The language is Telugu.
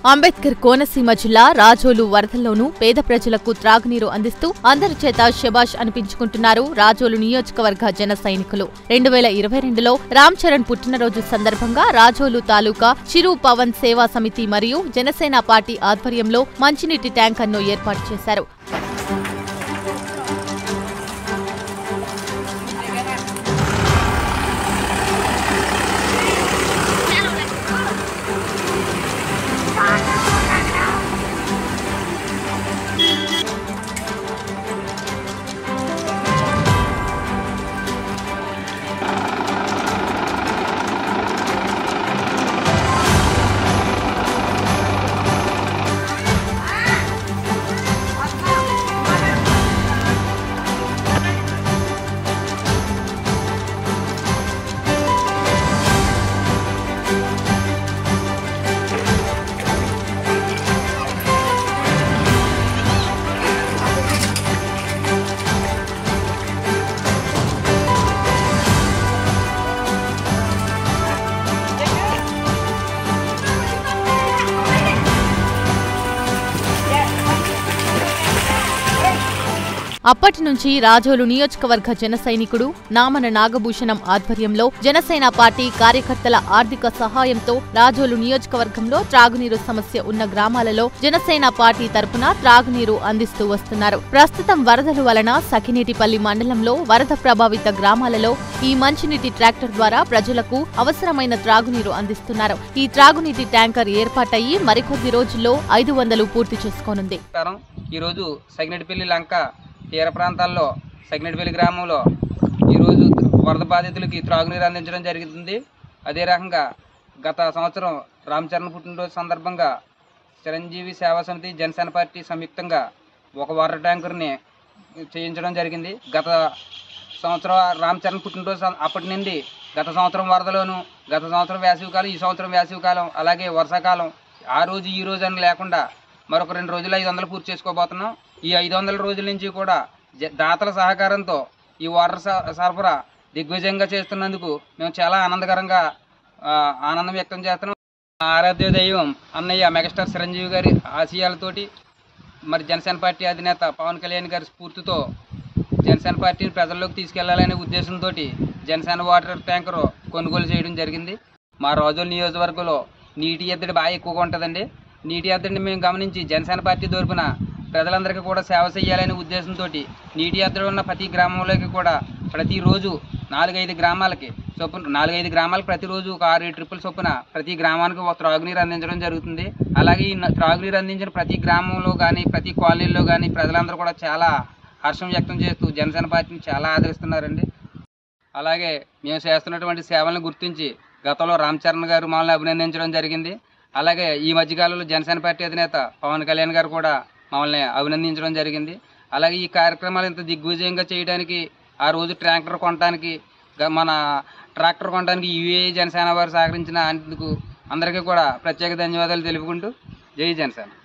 అంబేద్కర్ కోనసీమ జిల్లా రాజోలు వరదల్లోనూ పేద ప్రజలకు త్రాగునీరు అందిస్తూ అందరి చేత శభాష్ అనిపించుకుంటున్నారు రాజోలు నియోజకవర్గ జన సైనికులు. 2022లో రామ్ చరణ్ పుట్టినరోజు సందర్భంగా రాజోలు తాలూకా చిరు పవన్ సేవా సమితి మరియు జనసేన పార్టీ ఆధ్వర్యంలో మంచినీటి ట్యాంకర్ను ఏర్పాటు చేశారు. అప్పటి నుంచి రాజోలు నియోజకవర్గ జన సైనికుడు నామన నాగభూషణం ఆధ్వర్యంలో జనసేన పార్టీ కార్యకర్తల ఆర్థిక సహాయంతో రాజోలు నియోజకవర్గంలో త్రాగునీరు సమస్య ఉన్న గ్రామాలలో జనసేన పార్టీ తరపున త్రాగునీరు అందిస్తూ వస్తున్నారు. ప్రస్తుతం వరదల వలన సఖినేటిపల్లి మండలంలో వరద ప్రభావిత గ్రామాలలో ఈ మంచినీటి ట్రాక్టర్ ద్వారా ప్రజలకు అవసరమైన త్రాగునీరు అందిస్తున్నారు. ఈ త్రాగునీటి ట్యాంకర్ ఏర్పాటయ్యి మరికొద్ది రోజుల్లో 500 పూర్తి చేసుకోనుంది. ఈరోజు సఖినేటిపల్లి లంక తీర ప్రాంతాల్లో సఖినేటిపల్లి గ్రామంలో ఈరోజు వరద బాధితులకి త్రాగునీరు అందించడం జరుగుతుంది. అదే రకంగా గత సంవత్సరం రామ్ చరణ్ పుట్టినరోజు సందర్భంగా చిరంజీవి సేవా సమితి జనసేన పార్టీ సంయుక్తంగా ఒక వాటర్ ట్యాంకర్ని చేయించడం జరిగింది. గత సంవత్సరం రామ్ చరణ్ పుట్టినరోజు అప్పటి నుండి గత సంవత్సరం వరదలోను, గత సంవత్సరం వేసవికాలం, ఈ సంవత్సరం వేసవికాలం, అలాగే వర్షాకాలం ఆ రోజు ఈ రోజు అని లేకుండా మరొక 2 రోజులు 500 పూర్తి చేసుకోబోతున్నాం. ఈ 500 రోజుల నుంచి కూడా దాతల సహకారంతో ఈ వాటర్ సరఫరా దిగ్విజయంగా చేస్తున్నందుకు మేము చాలా ఆనందకరంగా ఆనందం వ్యక్తం చేస్తున్నాం. ఆరాధ్య దైవం అన్నయ్య మెగాస్టార్ చిరంజీవి గారి ఆశయాలతోటి మరి జనసేన పార్టీ అధినేత పవన్ కళ్యాణ్ గారి స్ఫూర్తితో జనసేన పార్టీని ప్రజల్లోకి తీసుకెళ్లాలనే ఉద్దేశంతో జనసేన వాటర్ ట్యాంకర్ కొనుగోలు చేయడం జరిగింది. మా రాజోలు నియోజకవర్గంలో నీటి ఎద్దడి బాగా ఎక్కువగా ఉంటుందండి. నీటి ఎద్దడిని మేము గమనించి జనసేన పార్టీ తరపున ప్రజలందరికీ కూడా సేవ చేయాలనే ఉద్దేశంతో నీటి ఎద్దడి ఉన్న ప్రతి గ్రామంలోకి కూడా ప్రతిరోజు 4-5 గ్రామాలకి చొప్పున 4-5 గ్రామాలకు ప్రతిరోజు ఒక 6-7 ట్రిప్పుల చొప్పున ప్రతి గ్రామానికి ఒక త్రాగునీరు అందించడం జరుగుతుంది. అలాగే ఈ త్రాగునీరు అందించిన ప్రతి గ్రామంలో కానీ ప్రతి కాలనీలో కానీ ప్రజలందరూ కూడా చాలా హర్షం వ్యక్తం చేస్తూ జనసేన పార్టీని చాలా ఆదరిస్తున్నారండి. అలాగే మేము చేస్తున్నటువంటి సేవలను గుర్తించి గతంలో రామ్ చరణ్ గారు మమ్మల్ని అభినందించడం జరిగింది. అలాగే ఈ మధ్యకాలంలో జనసేన పార్టీ అధినేత పవన్ కళ్యాణ్ గారు కూడా మమ్మల్ని అభినందించడం జరిగింది. అలాగే ఈ కార్యక్రమాలు ఇంత దిగ్విజయంగా చేయడానికి ఆ రోజు ట్రాక్టర్ కొనడానికి యుఏ జనసేన వారు సహకరించిన అందుకు అందరికీ కూడా ప్రత్యేక ధన్యవాదాలు తెలుపుకుంటూ జై జనసేన.